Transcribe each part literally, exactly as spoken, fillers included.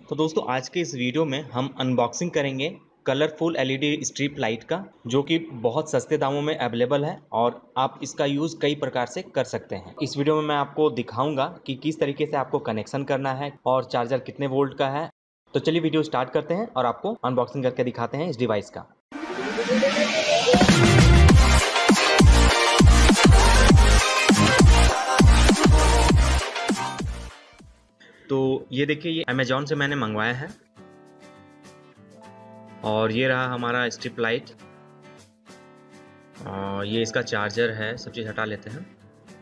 तो दोस्तों आज के इस वीडियो में हम अनबॉक्सिंग करेंगे कलरफुल एलईडी स्ट्रिप लाइट का, जो कि बहुत सस्ते दामों में अवेलेबल है और आप इसका यूज़ कई प्रकार से कर सकते हैं। इस वीडियो में मैं आपको दिखाऊंगा कि किस तरीके से आपको कनेक्शन करना है और चार्जर कितने वोल्ट का है। तो चलिए वीडियो स्टार्ट करते हैं और आपको अनबॉक्सिंग करके दिखाते हैं इस डिवाइस का। तो ये देखिए, ये अमेजॉन से मैंने मंगवाया है और ये रहा हमारा स्ट्रिप लाइट और ये इसका चार्जर है। सब चीज़ हटा लेते हैं।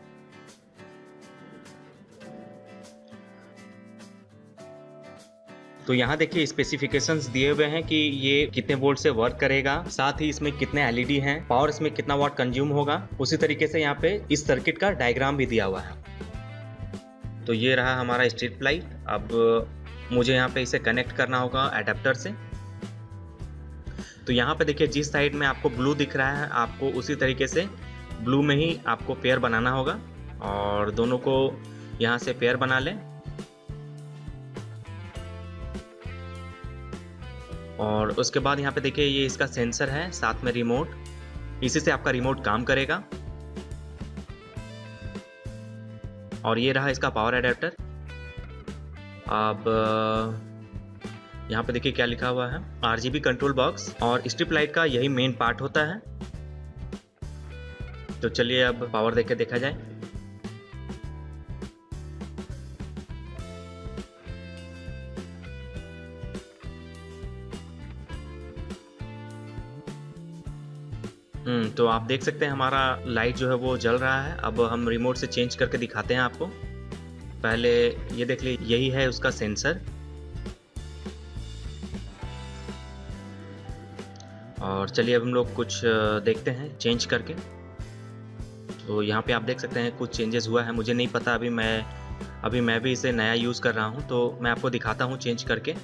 तो यहाँ देखिए स्पेसिफिकेशंस दिए हुए हैं कि ये कितने वोल्ट से वर्क करेगा, साथ ही इसमें कितने एलईडी हैं, पावर इसमें कितना वाट कंज्यूम होगा। उसी तरीके से यहाँ पे इस सर्किट का डायग्राम भी दिया हुआ है। तो ये रहा हमारा स्ट्रिप लाइट। अब मुझे यहाँ पे इसे कनेक्ट करना होगा एडेप्टर से। तो यहाँ पे देखिए जिस साइड में आपको ब्लू दिख रहा है, आपको उसी तरीके से ब्लू में ही आपको पेयर बनाना होगा और दोनों को यहाँ से पेयर बना लें। और उसके बाद यहाँ पे देखिए ये इसका सेंसर है, साथ में रिमोट। इसी से आपका रिमोट काम करेगा। और ये रहा इसका पावर एडेप्टर। अब यहाँ पे देखिए क्या लिखा हुआ है, आरजीबी कंट्रोल बॉक्स। और स्ट्रिप लाइट का यही मेन पार्ट होता है। तो चलिए अब पावर देके देखा जाए। हम्म तो आप देख सकते हैं हमारा लाइट जो है वो जल रहा है। अब हम रिमोट से चेंज करके दिखाते हैं आपको। पहले ये देख लीजिए, यही है उसका सेंसर। और चलिए अब हम लोग कुछ देखते हैं चेंज करके। तो यहाँ पे आप देख सकते हैं कुछ चेंजेस हुआ है। मुझे नहीं पता, अभी मैं अभी मैं भी इसे नया यूज़ कर रहा हूँ, तो मैं आपको दिखाता हूँ चेंज करके।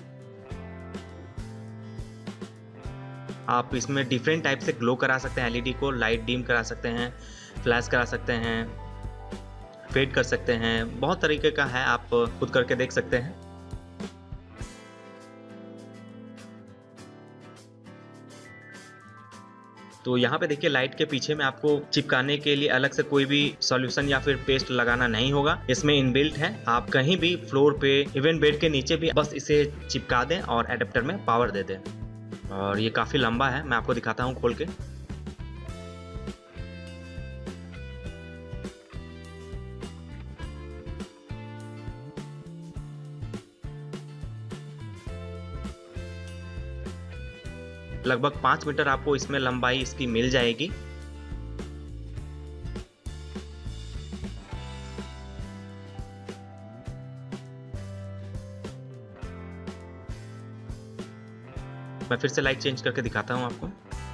आप इसमें डिफरेंट टाइप से ग्लो करा सकते हैं एलईडी को। लाइट डिम करा सकते हैं, फ्लैश करा सकते हैं, फेड कर सकते हैं, बहुत तरीके का है, आप खुद करके देख सकते हैं। तो यहाँ पे देखिए लाइट के पीछे में आपको चिपकाने के लिए अलग से कोई भी सॉल्यूशन या फिर पेस्ट लगाना नहीं होगा। इसमें इनबिल्ट है। आप कहीं भी फ्लोर पे, इवन बेड के नीचे भी बस इसे चिपका दें और एडेप्टर में पावर दे दें। और ये काफ़ी लंबा है, मैं आपको दिखाता हूँ खोल के। लगभग पाँच मीटर आपको इसमें लंबाई इसकी मिल जाएगी। मैं फिर से लाइट चेंज करके दिखाता हूं आपको।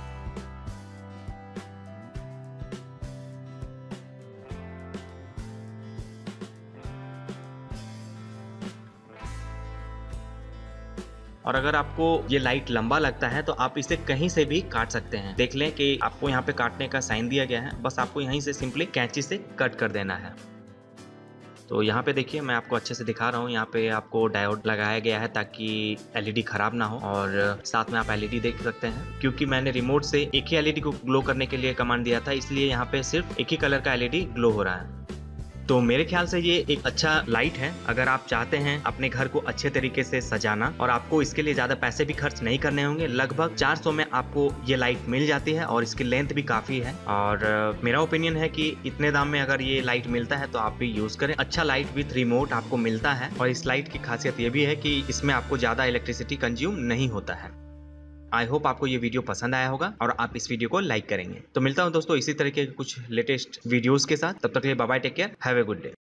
और अगर आपको ये लाइट लंबा लगता है तो आप इसे कहीं से भी काट सकते हैं। देख लें कि आपको यहाँ पे काटने का साइन दिया गया है, बस आपको यहीं से सिंपली कैंची से कट कर देना है। तो यहाँ पे देखिए मैं आपको अच्छे से दिखा रहा हूँ। यहाँ पे आपको डायोड लगाया गया है ताकि एलईडी खराब ना हो, और साथ में आप एलईडी देख सकते हैं। क्योंकि मैंने रिमोट से एक ही एलईडी को ग्लो करने के लिए कमांड दिया था, इसलिए यहाँ पे सिर्फ एक ही कलर का एलईडी ग्लो हो रहा है। तो मेरे ख्याल से ये एक अच्छा लाइट है। अगर आप चाहते हैं अपने घर को अच्छे तरीके से सजाना और आपको इसके लिए ज़्यादा पैसे भी खर्च नहीं करने होंगे, लगभग चार सौ में आपको ये लाइट मिल जाती है और इसकी लेंथ भी काफ़ी है। और uh, मेरा ओपिनियन है कि इतने दाम में अगर ये लाइट मिलता है तो आप भी यूज़ करें। अच्छा लाइट विथ रिमोट आपको मिलता है और इस लाइट की खासियत ये भी है कि इसमें आपको ज़्यादा इलेक्ट्रिसिटी कंज्यूम नहीं होता है। आई होप आपको ये वीडियो पसंद आया होगा और आप इस वीडियो को लाइक करेंगे। तो मिलता हूँ दोस्तों इसी तरीके के कुछ लेटेस्ट वीडियोस के साथ। तब तक के लिए bye bye, take care, have a good day.